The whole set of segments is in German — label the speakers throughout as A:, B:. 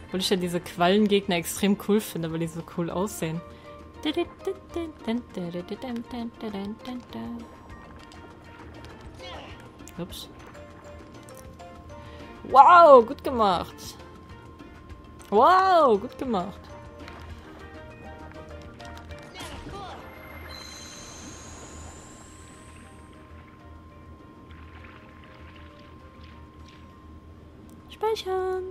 A: Obwohl ich ja diese Quallengegner extrem cool finde, weil die so cool aussehen. Ups. Wow, gut gemacht. Wow, gut gemacht. Speichern.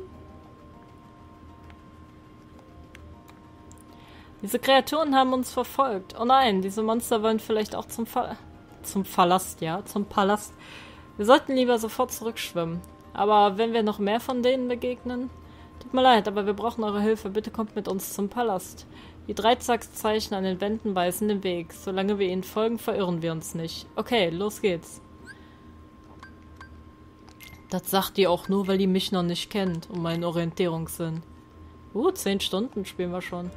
A: Diese Kreaturen haben uns verfolgt. Oh nein, diese Monster wollen vielleicht auch zum Palast, ja, zum Palast. Wir sollten lieber sofort zurückschwimmen. Aber wenn wir noch mehr von denen begegnen... Tut mir leid, aber wir brauchen eure Hilfe. Bitte kommt mit uns zum Palast. Die Dreizackzeichen an den Wänden weisen den Weg. Solange wir ihnen folgen, verirren wir uns nicht. Okay, los geht's. Das sagt die auch nur, weil die mich noch nicht kennt und meinen Orientierungssinn. 10 Stunden spielen wir schon.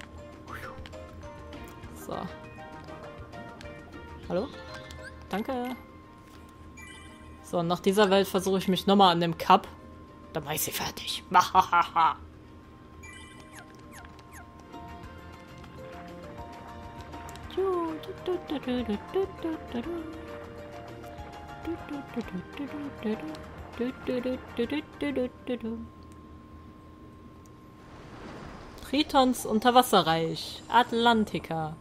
A: So. Hallo? Danke. So, nach dieser Welt versuche ich mich nochmal an dem Cup. Dann mache ich sie fertig. Mahahaha. Tritons Unterwasserreich. Atlantica.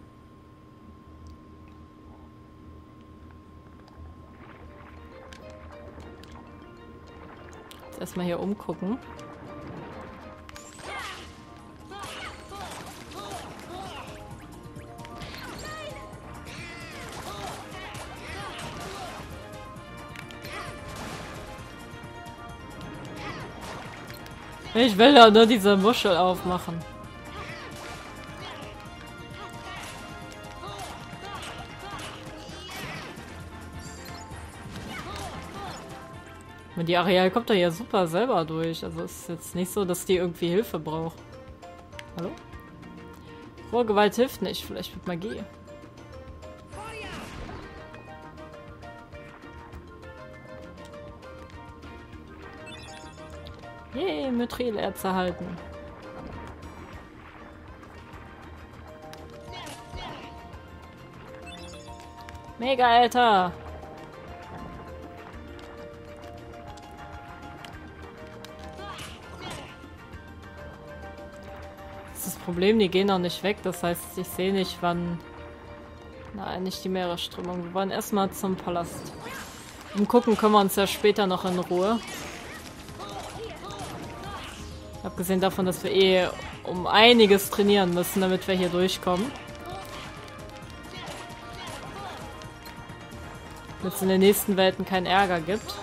A: Jetzt erstmal hier umgucken. Ich will ja nur diese Muschel aufmachen. Und die Ariel kommt da ja super selber durch. Also es ist jetzt nicht so, dass die irgendwie Hilfe braucht. Hallo? Rohe Gewalt hilft nicht. Vielleicht mit Magie. Yay, Mythrilerz erhalten. Mega, Alter! Das ist das Problem, die gehen noch nicht weg. Das heißt, ich sehe nicht, wann... Nein, nicht die Meeresströmung. Wir wollen erstmal zum Palast. Umgucken können wir uns ja später noch in Ruhe. Abgesehen davon, dass wir eh um einiges trainieren müssen, damit wir hier durchkommen. Damit es in den nächsten Welten keinen Ärger gibt.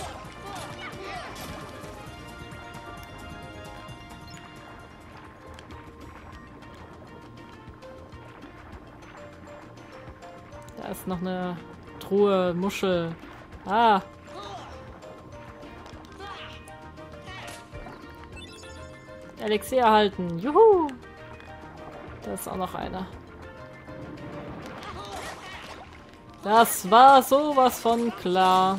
A: Da ist noch eine Truhe, Muschel. Ah! Elixier erhalten. Juhu! Da ist auch noch einer. Das war sowas von klar.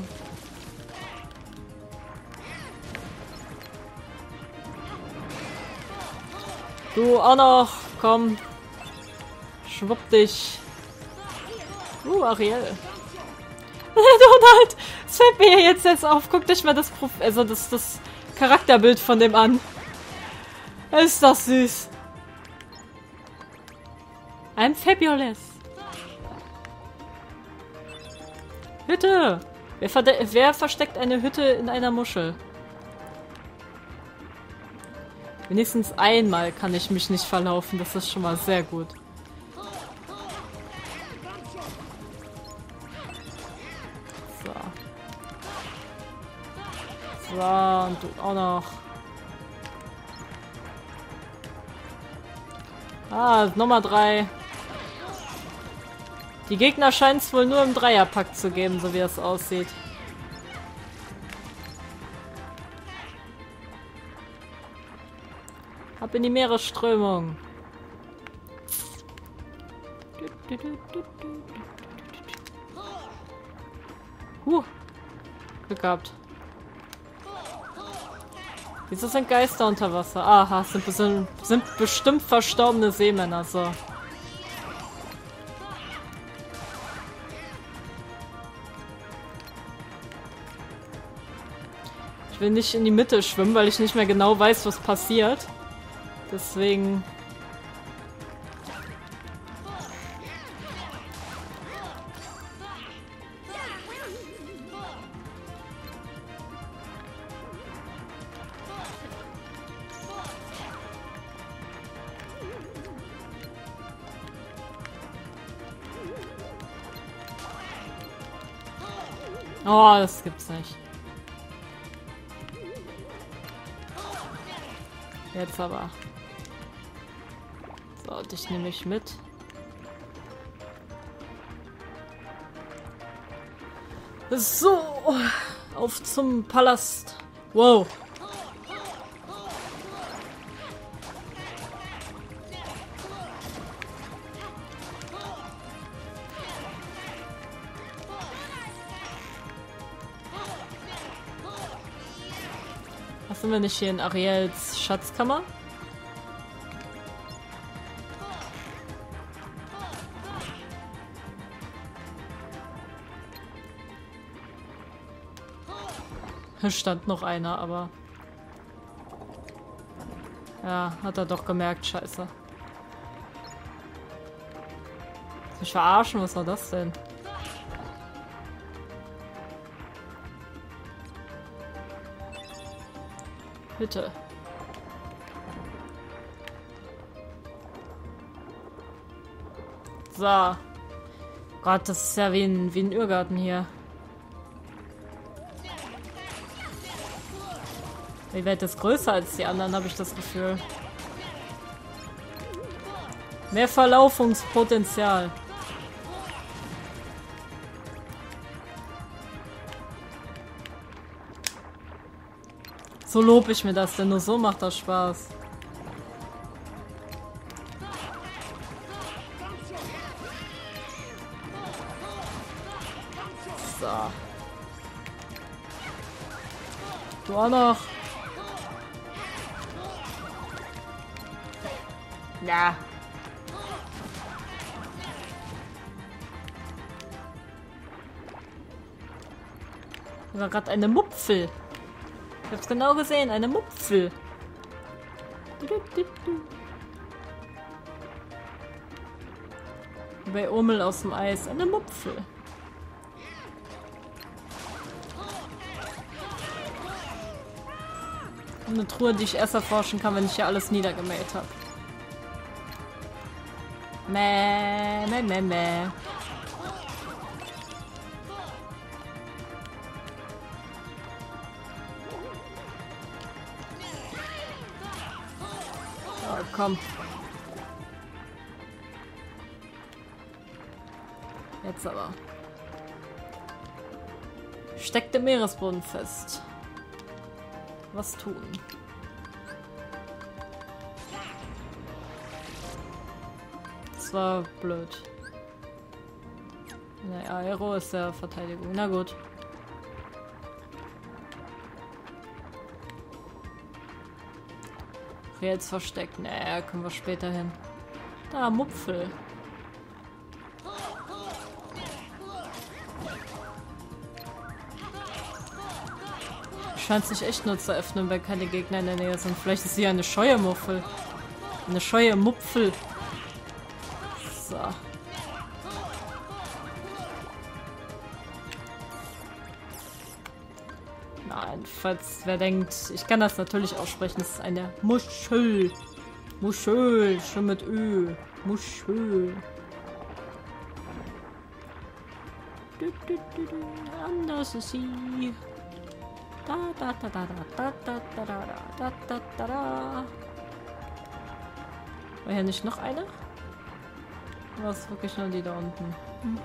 A: Du auch noch. Komm. Schwupp dich. Ariel. Donald! Es fällt mir jetzt auf. Guckt euch mal das Charakterbild von dem an. Ist das süß. I'm fabulous. Hütte. Wer versteckt eine Hütte in einer Muschel? Wenigstens einmal kann ich mich nicht verlaufen. Das ist schon mal sehr gut. So, und du auch noch. Nummer 3. Die Gegner scheint es wohl nur im Dreierpack zu geben, so wie es aussieht. Ab in die Meeresströmung. Glück gehabt. Wieso sind Geister unter Wasser? Aha, sind bestimmt verstorbene Seemänner, so. Ich will nicht in die Mitte schwimmen, weil ich nicht mehr genau weiß, was passiert. Deswegen... Oh, das gibt's nicht. Jetzt aber. So, dich nehme ich mit. So, auf zum Palast. Wow. Was sind wir nicht hier in Ariels Schatzkammer? Hier stand noch einer, aber... Ja, hat er doch gemerkt, scheiße. Sich verarschen, was war das denn? Bitte. So. Gott, das ist ja wie ein Irrgarten hier. Die Welt ist größer als die anderen, habe ich das Gefühl. Mehr Verlaufungspotenzial. So lobe ich mir das, denn nur so macht das Spaß. So. Du auch noch. Ja. Das war gerade eine Mupfel. Ich hab's genau gesehen, eine Mupfel. Bei Urmel aus dem Eis, eine Mupfel. Eine Truhe, die ich erst erforschen kann, wenn ich hier alles niedergemäht habe. Mäh, mäh, mäh, mäh. Oh, komm. Jetzt aber. Steckt im Meeresboden fest. Was tun? Das war blöd. Naja, Aero ist ja Verteidigung. Na gut. Jetzt versteckt. Naja, können wir später hin. Da, Mupfel. Scheint sich echt nur zu öffnen, weil keine Gegner in der Nähe sind. Vielleicht ist sie eine scheue Muffel. Eine scheue Mupfel. So. Nein, falls wer denkt, ich kann das natürlich aussprechen, es ist eine Muschel. Muschel, schon mit Ö. Muschel. Anders ist sie. Da da da da da da da da da da da da. War hier nicht noch eine? War es wirklich nur die da unten?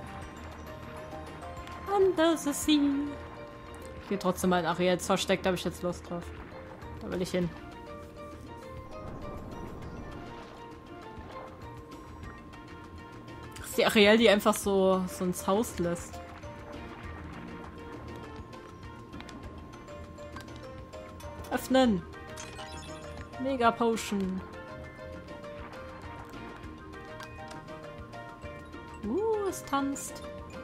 A: Anders ist sie. Ich gehe trotzdem mal in Ariels versteckt, da habe ich jetzt Lust drauf. Da will ich hin. Das ist die Ariel, die einfach so ins Haus lässt. Öffnen! Mega Potion. Es tanzt.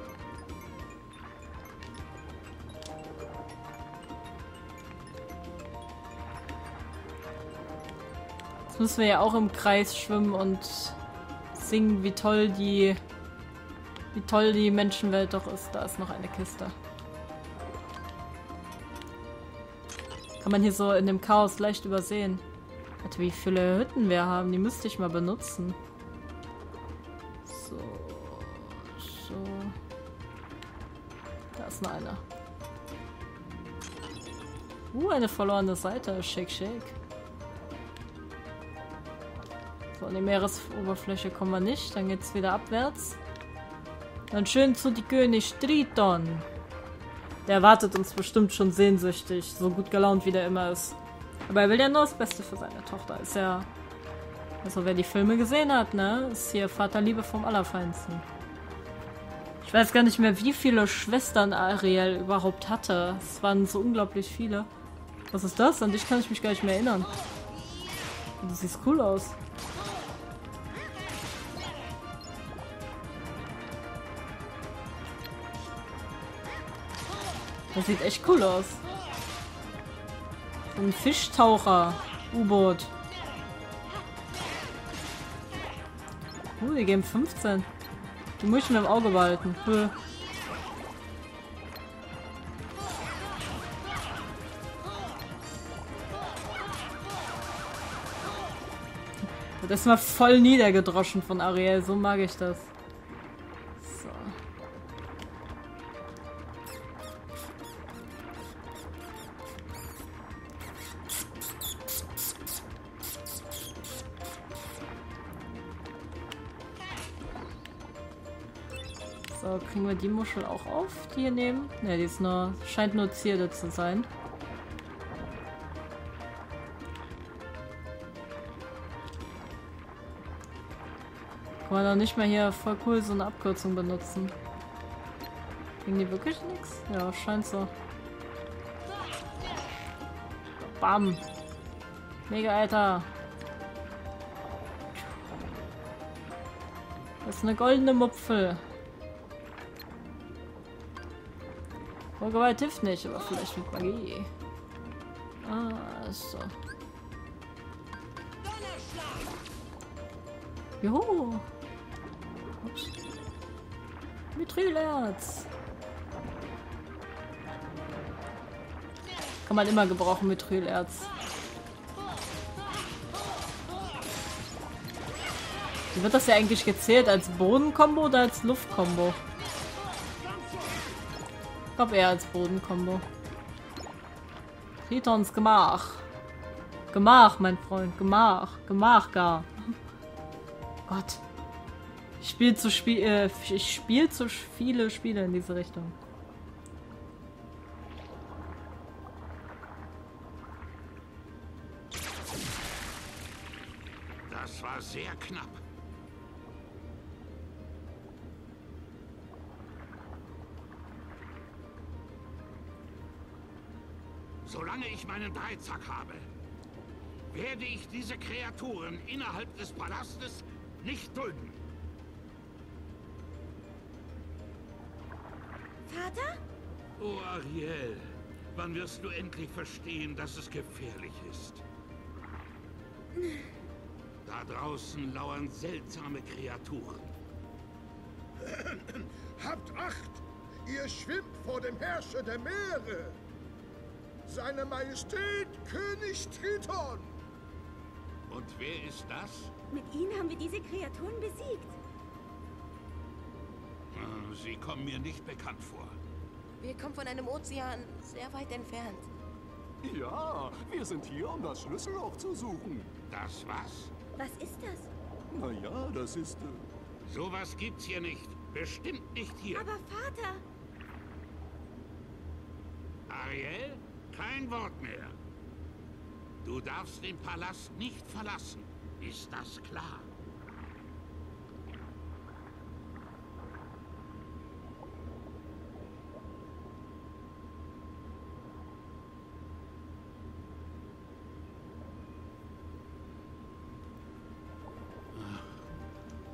A: Jetzt müssen wir ja auch im Kreis schwimmen und singen, wie toll die Menschenwelt doch ist. Da ist noch eine Kiste. Kann man hier so in dem Chaos leicht übersehen. Warte, wie viele Hütten wir haben, die müsste ich mal benutzen. So. Da ist noch eine. Eine verlorene Seite. Shake, shake. So, an die Meeresoberfläche kommen wir nicht. Dann geht's wieder abwärts. Dann schön zu die König Triton. Der erwartet uns bestimmt schon sehnsüchtig. So gut gelaunt, wie der immer ist. Aber er will ja nur das Beste für seine Tochter. Ist ja... Also wer die Filme gesehen hat, ne? Ist hier Vaterliebe vom Allerfeinsten. Ich weiß gar nicht mehr, wie viele Schwestern Ariel überhaupt hatte. Es waren so unglaublich viele. Was ist das? An dich kann ich mich gar nicht mehr erinnern. Du siehst cool aus. Das sieht echt cool aus. So ein Fischtaucher. U-Boot. Die geben 15. Die muss ich mir im Auge behalten. Das ist mal voll niedergedroschen von Ariel. So mag ich das. So. So, kriegen wir die Muschel auch auf, die hier nehmen? Ne, die ist nur, scheint nur Zierde zu sein. Kann man doch nicht mal hier voll cool so eine Abkürzung benutzen. Kriegen die wirklich nichts? Ja, scheint so. Bam! Mega, Alter! Das ist eine goldene Mupfel. Gewalt hilft nicht, aber vielleicht mit Magie. Ah, so. Juhu! Ups. Mithrylherz! Kann man immer gebrauchen, Mithrylherz. Wie wird das ja eigentlich gezählt? Als Bodenkombo oder als Luftkombo? Ich glaube eher als Bodenkombo. Tritons Gemach. Gemach, mein Freund. Gemach. Gemach gar. Gott. Ich spiele zu viele Spiele in diese Richtung.
B: Das war sehr knapp. Solange ich meinen Dreizack habe, werde ich diese Kreaturen innerhalb des Palastes nicht dulden.
C: Vater?
B: Oh, Ariel, wann wirst du endlich verstehen, dass es gefährlich ist? Da draußen lauern seltsame Kreaturen.
D: Habt Acht! Ihr schwimmt vor dem Herrscher der Meere! Seine Majestät König Triton!
B: Und wer ist das?
C: Mit ihnen haben wir diese Kreaturen besiegt.
B: Sie kommen mir nicht bekannt vor.
E: Wir kommen von einem Ozean sehr weit entfernt.
F: Ja, wir sind hier, um das Schlüsselloch zu suchen.
B: Das was?
C: Was ist das?
F: Naja, das ist...
B: Sowas gibt's hier nicht. Bestimmt nicht hier.
C: Aber Vater!
B: Ariel, kein Wort mehr. Du darfst den Palast nicht verlassen. Ist das klar?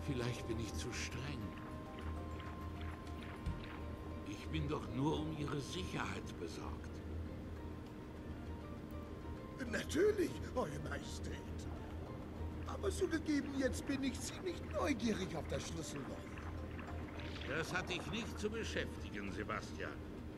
B: Vielleicht bin ich zu streng. Ich bin doch nur um ihre Sicherheit besorgt.
D: Natürlich, Eure Majestät. Aber zugegeben, jetzt bin ich ziemlich neugierig auf das Schlüsselloch.
B: Das hat dich nicht zu beschäftigen, Sebastian.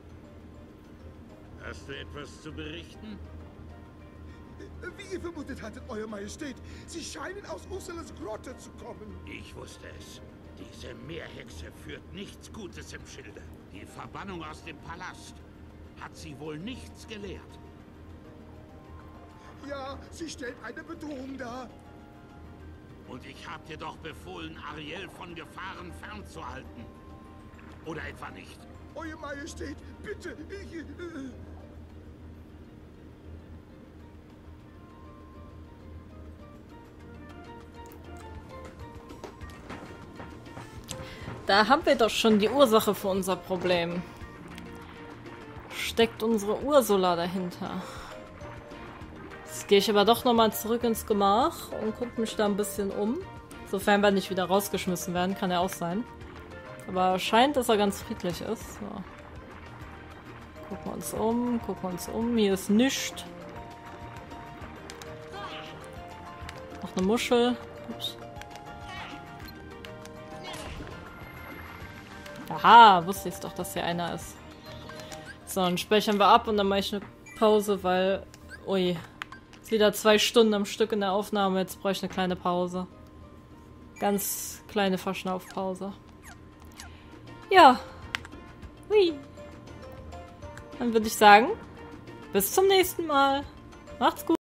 B: Hast du etwas zu berichten?
D: Wie ihr vermutet hattet, Eure Majestät, sie scheinen aus Ursulas Grotte zu kommen.
B: Ich wusste es. Diese Meerhexe führt nichts Gutes im Schilde. Die Verbannung aus dem Palast hat sie wohl nichts gelehrt.
D: Ja, sie stellt eine Bedrohung dar.
B: Und ich habe dir doch befohlen, Ariel von Gefahren fernzuhalten. Oder etwa nicht?
D: Eure Majestät, bitte, ich...
A: Da haben wir doch schon die Ursache für unser Problem. Steckt unsere Ursula dahinter. Jetzt gehe ich aber doch nochmal zurück ins Gemach und gucke mich da ein bisschen um. Sofern wir nicht wieder rausgeschmissen werden, kann ja auch sein. Aber scheint, dass er ganz friedlich ist. So. Gucken wir uns um. Hier ist nichts. Noch eine Muschel. Ups. Aha, wusste ich doch, dass hier einer ist. So, dann speichern wir ab und dann mache ich eine Pause, weil... Ui. Jetzt wieder 2 Stunden am Stück in der Aufnahme. Jetzt brauche ich eine kleine Pause. Ganz kleine Verschnaufpause. Ja. Hui. Dann würde ich sagen, bis zum nächsten Mal. Macht's gut.